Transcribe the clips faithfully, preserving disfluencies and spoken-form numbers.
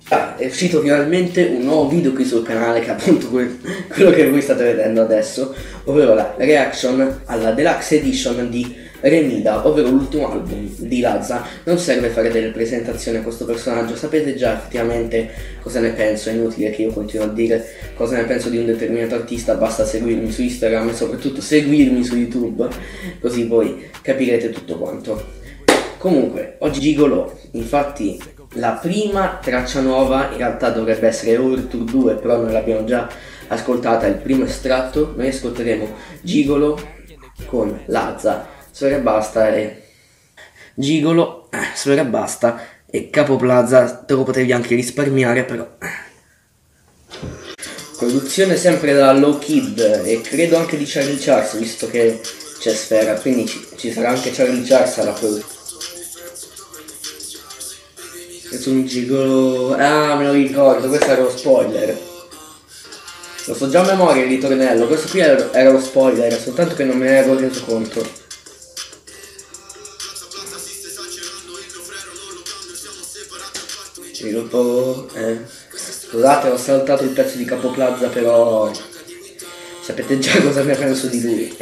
Ah, è uscito finalmente un nuovo video qui sul canale, che è appunto que quello che voi state vedendo adesso, ovvero la reaction alla Deluxe Edition di Remida, ovvero l'ultimo album di Lazza. Non serve fare delle presentazioni a questo personaggio, sapete già effettivamente cosa ne penso, è inutile che io continuo a dire cosa ne penso di un determinato artista, basta seguirmi su Instagram e soprattutto seguirmi su YouTube, così poi capirete tutto quanto. Comunque, oggi Gigolo, infatti la prima traccia nuova in realtà dovrebbe essere Overture due, però noi l'abbiamo già ascoltata, il primo estratto. Noi ascolteremo Gigolo con Lazza, Sfera Ebbasta e Gigolo, eh, Sfera Ebbasta e Capo Plaza. Te lo potevi anche risparmiare, però. Produzione sempre da Low Kid e credo anche di Charlie Charles, visto che c'è Sfera, quindi ci, ci sarà anche Charlie Charles alla produzione. Questo è un gigolo... Ah, me lo ricordo, questo era lo spoiler. Lo so già a memoria il ritornello, questo qui era, era lo spoiler, soltanto che non me ne ero reso conto. Sviluppo... Eh. Scusate, ho saltato il pezzo di Capo Plaza, però... sapete già cosa ne penso di lui.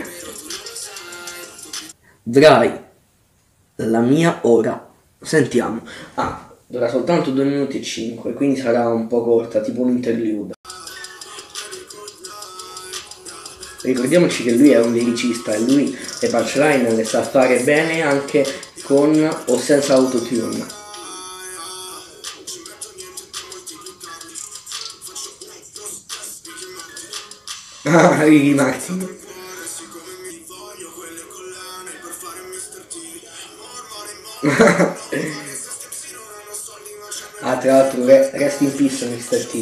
Dry. La mia ora. Sentiamo. Ah. Dura soltanto due minuti e cinque, quindi sarà un po' corta, tipo un interlude. Ricordiamoci che lui è un liricista e lui le punchline le sa fare bene anche con o senza autotune. Ah, Ricky Martin. Ah, tra l'altro, re, rest in peace mister T.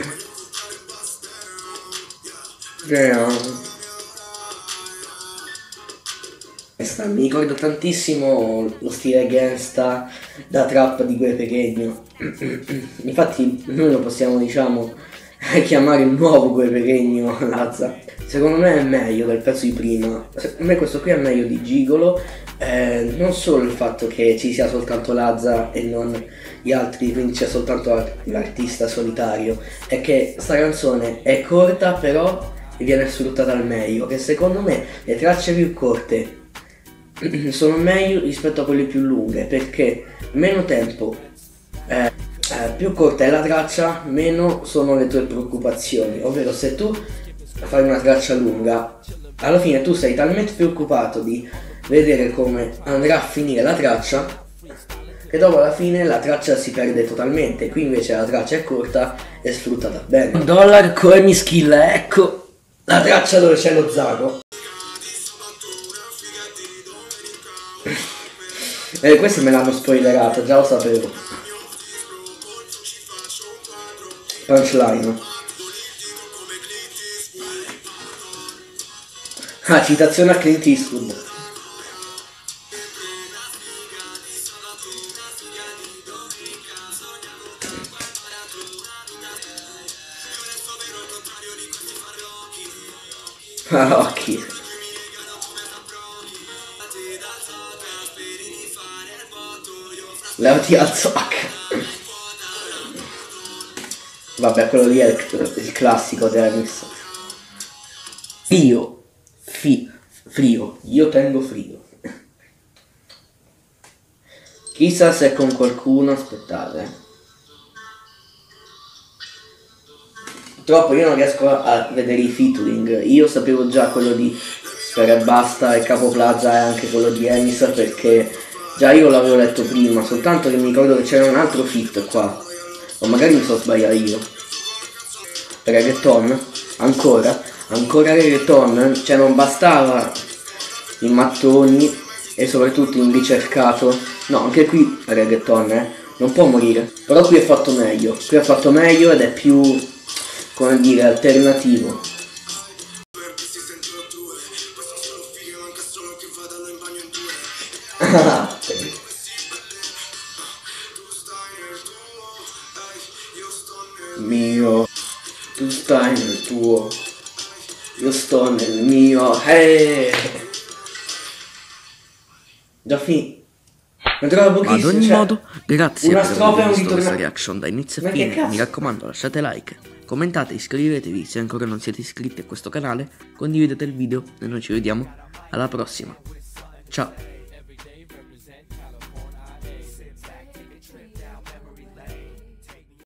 Questa, mi ricordo tantissimo lo stile gangsta da trap di Gue Pequeno. Infatti noi lo possiamo, diciamo, chiamare il nuovo Gue Pequeno Lazza. Secondo me è meglio del pezzo di prima. Secondo me questo qui è meglio di Gigolo. Eh, non solo il fatto che ci sia soltanto Lazza e non gli altri, quindi c'è soltanto l'artista solitario, è che sta canzone è corta però viene sfruttata al meglio, che secondo me le tracce più corte sono meglio rispetto a quelle più lunghe, perché meno tempo, eh, eh, più corta è la traccia, meno sono le tue preoccupazioni, ovvero se tu fai una traccia lunga, alla fine tu sei talmente preoccupato di vedere come andrà a finire la traccia che dopo alla fine la traccia si perde totalmente. Qui invece la traccia è corta e sfruttata bene. Dollar come mi skill, ecco la traccia dove c'è lo Zago. E eh, questo me l'hanno spoilerato, già lo sapevo. Punchline. Ah, citazione a Clint Eastwood. Ah, occhi. Levati al zoc. Vabbè, quello lì è il, il classico Dennis. Io fi, frio, io tengo frio. Chissà se con qualcuno, aspettate. Purtroppo io non riesco a vedere i featuring. Io sapevo già quello di Sfera Ebbasta e Capo Plaza e anche quello di Emis, perché già io l'avevo letto prima, soltanto che mi ricordo che c'era un altro feat qua, o magari mi sono sbagliato io. Reggaeton? Ancora? Ancora reggaeton? Cioè non bastava i mattoni e soprattutto un ricercato. No, anche qui reggaeton, eh. Non può morire. Però qui è fatto meglio. Qui è fatto meglio ed è più, come dire, alternativo. Mio, tu stai nel tuo, io sto nel mio, hey! Già finito. Ne trovo Ma ad pochissimi. ogni Cioè, modo, grazie una per aver strofa e un visto questa ritornello. reaction da inizio Ma a che fine. cazzo? Mi raccomando, lasciate like, commentate, iscrivetevi se ancora non siete iscritti a questo canale, condividete il video e noi ci vediamo alla prossima. Ciao!